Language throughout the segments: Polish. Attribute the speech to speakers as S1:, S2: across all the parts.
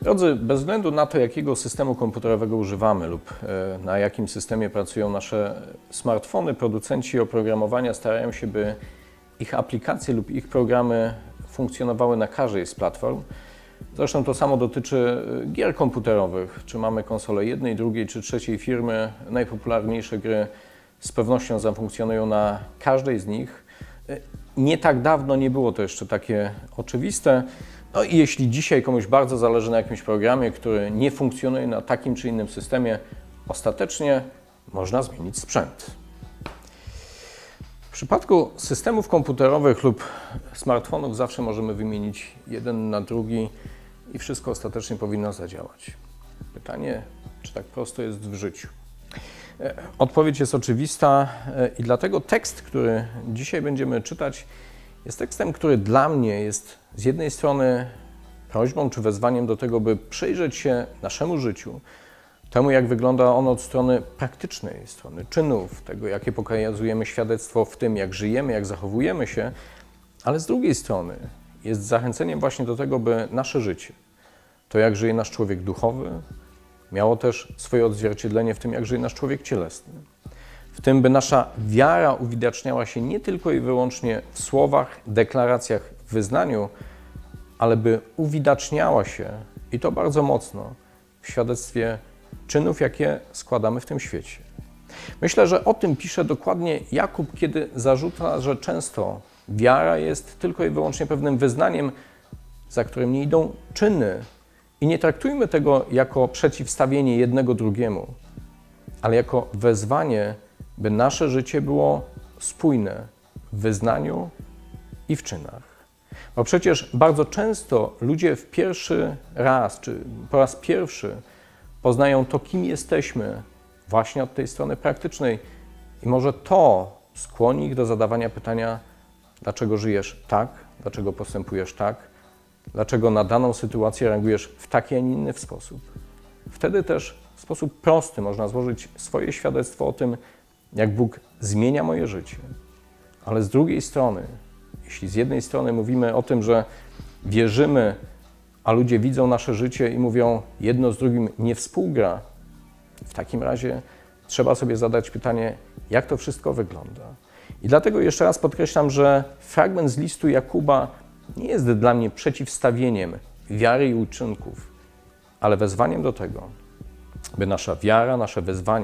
S1: Drodzy, bez względu na to, jakiego systemu komputerowego używamy lub na jakim systemie pracują nasze smartfony, producenci oprogramowania starają się, by ich aplikacje lub ich programy funkcjonowały na każdej z platform. Zresztą to samo dotyczy gier komputerowych. Czy mamy konsolę jednej, drugiej czy trzeciej firmy, najpopularniejsze gry z pewnością zafunkcjonują na każdej z nich. Nie tak dawno nie było to jeszcze takie oczywiste. No i jeśli dzisiaj komuś bardzo zależy na jakimś programie, który nie funkcjonuje na takim czy innym systemie, ostatecznie można zmienić sprzęt. W przypadku systemów komputerowych lub smartfonów zawsze możemy wymienić jeden na drugi i wszystko ostatecznie powinno zadziałać. Pytanie, czy tak prosto jest w życiu? Odpowiedź jest oczywista i dlatego tekst, który dzisiaj będziemy czytać, jest tekstem, który dla mnie jest z jednej strony prośbą czy wezwaniem do tego, by przyjrzeć się naszemu życiu, temu jak wygląda ono od strony praktycznej, strony czynów, tego jakie pokazujemy świadectwo w tym, jak żyjemy, jak zachowujemy się, ale z drugiej strony jest zachęceniem właśnie do tego, by nasze życie, to jak żyje nasz człowiek duchowy, miało też swoje odzwierciedlenie w tym, jak żyje nasz człowiek cielesny. W tym, by nasza wiara uwidaczniała się nie tylko i wyłącznie w słowach, deklaracjach, w wyznaniu, ale by uwidaczniała się, i to bardzo mocno, w świadectwie czynów, jakie składamy w tym świecie. Myślę, że o tym pisze dokładnie Jakub, kiedy zarzuca, że często wiara jest tylko i wyłącznie pewnym wyznaniem, za którym nie idą czyny. I nie traktujmy tego jako przeciwstawienie jednego drugiemu, ale jako wezwanie, by nasze życie było spójne w wyznaniu i w czynach. Bo przecież bardzo często ludzie w pierwszy raz, czy po raz pierwszy poznają to, kim jesteśmy, właśnie od tej strony praktycznej. I może to skłoni ich do zadawania pytania, dlaczego żyjesz tak, dlaczego postępujesz tak, dlaczego na daną sytuację reagujesz w taki, a nie inny sposób. Wtedy też w sposób prosty można złożyć swoje świadectwo o tym, jak Bóg zmienia moje życie. Ale z drugiej strony, jeśli z jednej strony mówimy o tym, że wierzymy, a ludzie widzą nasze życie i mówią, jedno z drugim nie współgra, w takim razie trzeba sobie zadać pytanie, jak to wszystko wygląda. I dlatego jeszcze raz podkreślam, że fragment z listu Jakuba nie jest dla mnie przeciwstawieniem wiary i uczynków, ale wezwaniem do tego, by nasza wiara, nasze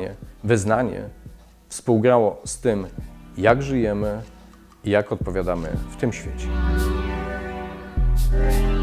S1: wyznanie współgrało z tym, jak żyjemy i jak odpowiadamy w tym świecie.